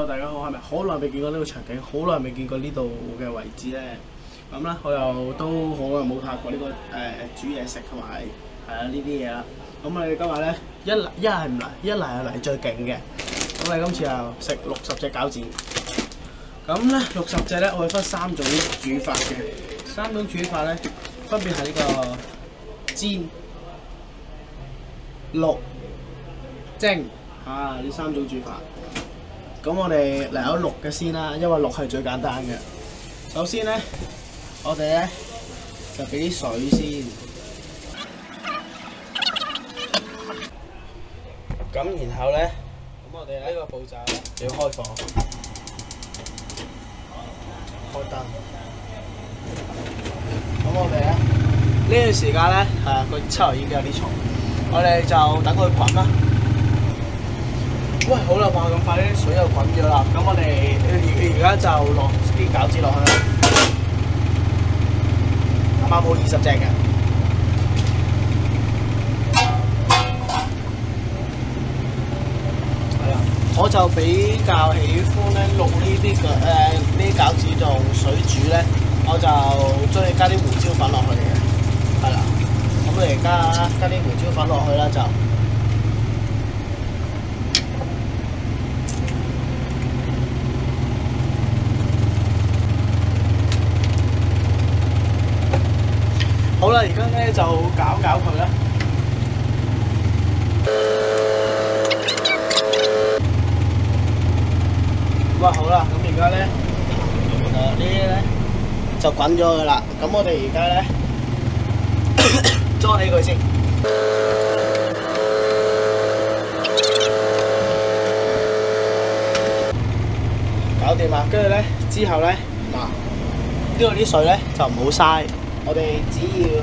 大家好，係咪好耐未見過呢個場景，好耐未見過呢度嘅位置咧？咁咧，我又都好耐冇拍過呢、煮嘢食同埋呢啲嘢啦。咁我哋今日咧一係唔嚟，一嚟就嚟最勁嘅。咁我哋今次又食60隻餃子。咁咧60隻咧，我會分3種煮法嘅。3種煮法咧，分別係呢個煎、淥、蒸呢3種煮法。咁我哋嚟咗淥嘅先啦，因為淥係最簡單嘅。首先咧，我哋咧就俾啲水先。咁然後咧，咁我哋呢個步驟要開火，開燈。咁我哋咧呢段時間咧，個七油已經有啲重，我哋就等佢滾啦。喂，好啦，哇！咁快啲水又滾咗啦，咁我哋而家就落啲餃子落去啦。啱啱好20隻嘅。係啦，我就比較喜歡咧淥呢啲嘅呢啲餃子用水煮咧，我就中意加啲胡椒粉落去嘅。係啦，咁我哋加啲胡椒粉落去啦就。好啦，而家咧就搞佢啦。哇，好啦，咁而家咧，呢啲咧就滾咗噶啦。咁我哋而家咧裝起佢先。搞掂啦，跟住咧之後咧呢度啲水咧就唔好嘥。我哋只要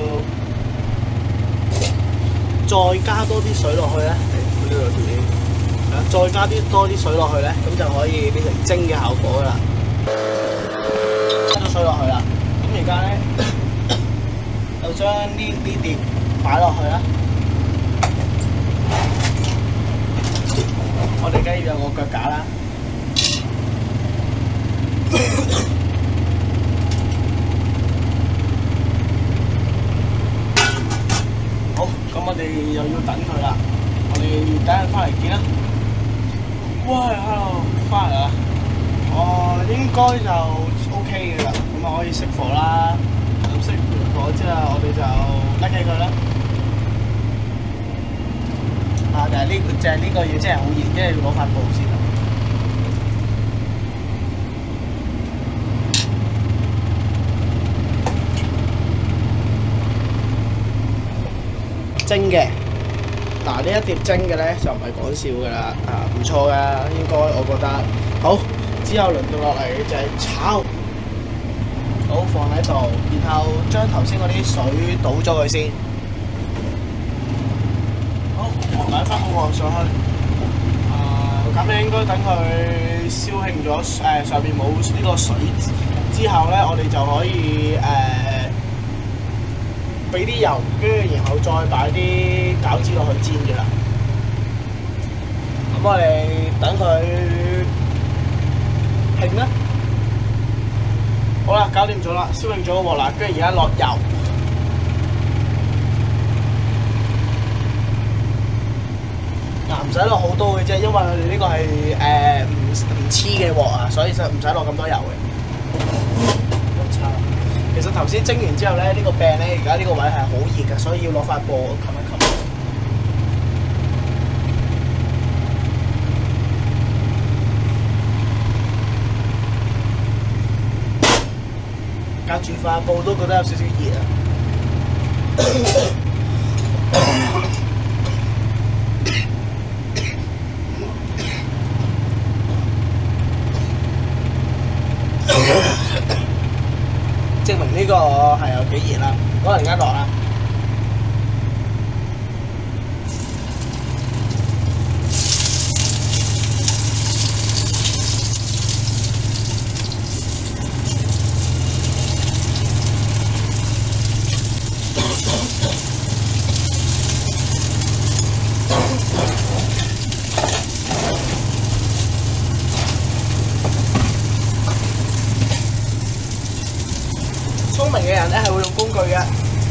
再加多啲水落去咧，呢度條嘢，再加多啲水落去咧，咁就可以變成蒸嘅效果噶啦。加咗水落去啦，咁而家咧就將呢碟擺落去啦。我哋梗要有個腳架啦。咁我哋又要等佢啦，我哋等陣翻嚟見啦。喂 ，hello， 翻嚟啦。應該就 OK 嘅啦，咁啊可以熄火啦。咁熄完火之後，我哋就甩起佢啦。但係呢個要真係好熱，即係要攞塊布先。蒸嘅，呢一碟蒸嘅咧就唔係講笑㗎啦，唔錯㗎，應該我覺得。好，之後輪到落嚟就係炒，好放喺度，然後將頭先嗰啲水倒咗佢先。好，擺翻個鑊上去。咁你應該等佢燒興咗，上面冇呢個水之後咧，我哋就可以俾啲油，跟住然後再擺啲餃子落去煎嘅啦。咁我哋等佢興啦。好啦，搞掂咗啦，燒興咗個鑊啦，跟住而家落油。唔使落好多嘅啫，因為我哋呢個係唔黐嘅鑊啊，所以就唔使落咁多油嘅。其實頭先蒸完之後咧，呢個餅咧，而家呢個位係好熱嘅，所以要攞塊布冚一冚。隔住塊布都覺得有少少熱啊！證明呢個係有幾熱啦，可能而家落啦。 人咧係會用工具嘅。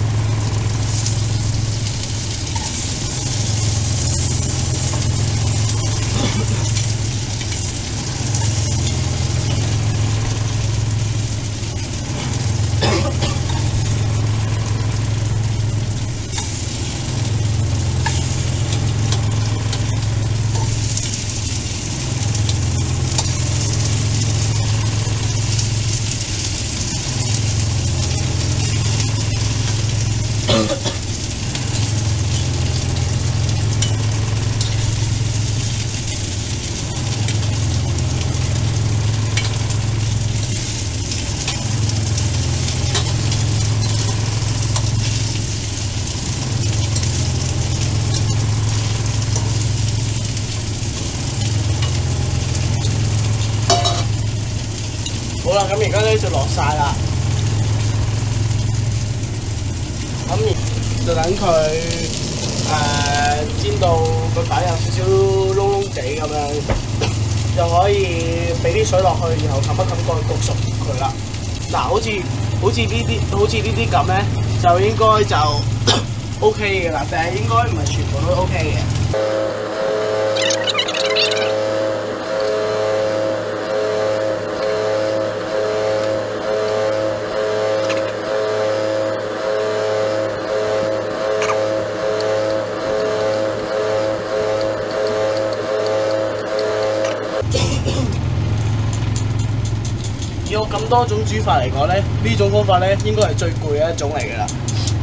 好啦，咁而家咧就落晒啦，咁就等佢煎到個底有少少燶燶地咁樣，就可以俾啲水落去，然後冚一冚蓋焗熟佢啦。嗱，好似呢啲咁咧，就應該就 OK 嘅啦，但係應該唔係全部都 OK 嘅。以我咁多種煮法嚟講咧，呢種方法咧應該係最攰嘅一種嚟㗎啦。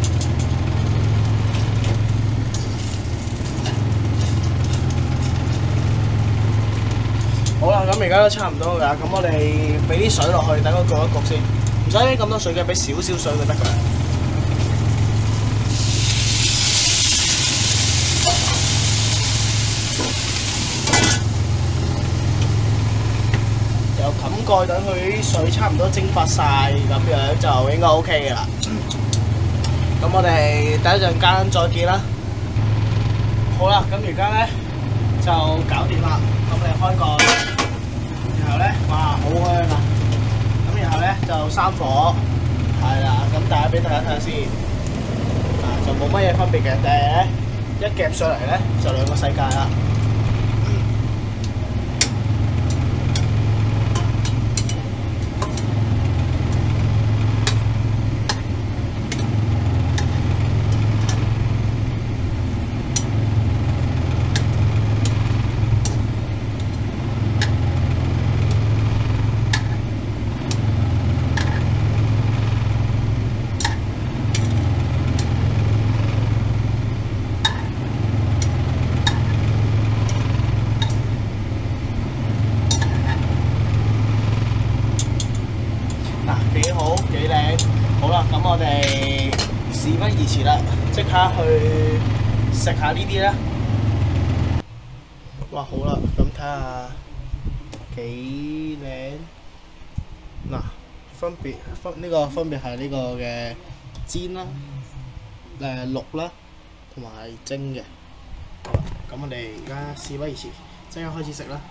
好啦，咁而家都差唔多㗎，咁我哋俾啲水落去，等佢焗一焗先，唔使咁多水嘅，俾少少水就得㗎啦。冚蓋等佢啲水差唔多蒸發晒，咁樣就應該 OK 嘅啦。咁我哋等一陣間再見啦。好啦，咁而家咧就搞掂啦。咁我哋開蓋，然後咧，哇，好香啊！咁然後咧就閂火，係啦。咁俾大家睇下先，就冇乜嘢分別嘅，但係咧一夾上嚟咧就兩個世界啦。幾好幾靚，好啦，咁我哋事不宜遲啦，即刻去食下呢啲啦。哇，好啦，咁睇下幾靚。嗱，分別係呢個嘅煎啦、淥啦，同埋蒸嘅。好啦，咁我哋而家事不宜遲，即刻開始食啦。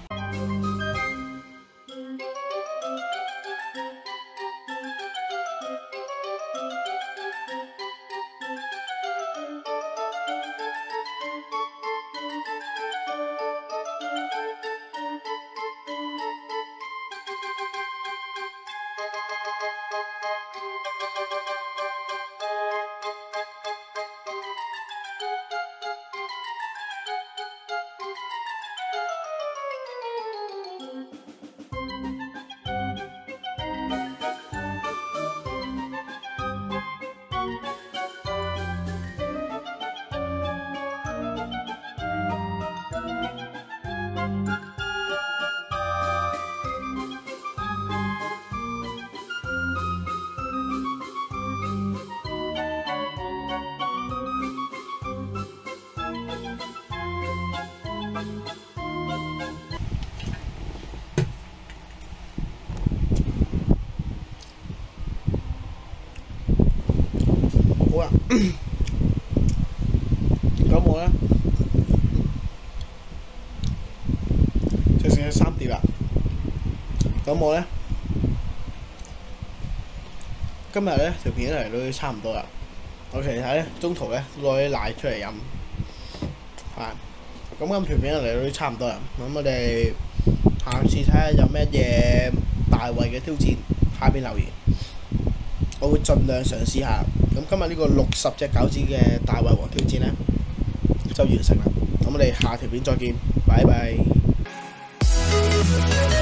好啦，咁我咧就食咗3碟啦。咁我咧今日咧條片嚟到差唔多啦。我其實咧中途咧攞啲奶出嚟飲，咁今條片嚟到差唔多啦。咁我哋下次睇下有咩嘢大胃嘅挑戰，下邊留言，我會盡量嘗試下。咁今日呢個60隻餃子嘅大胃王挑戰咧就完成啦。咁我哋下條片再見，拜拜。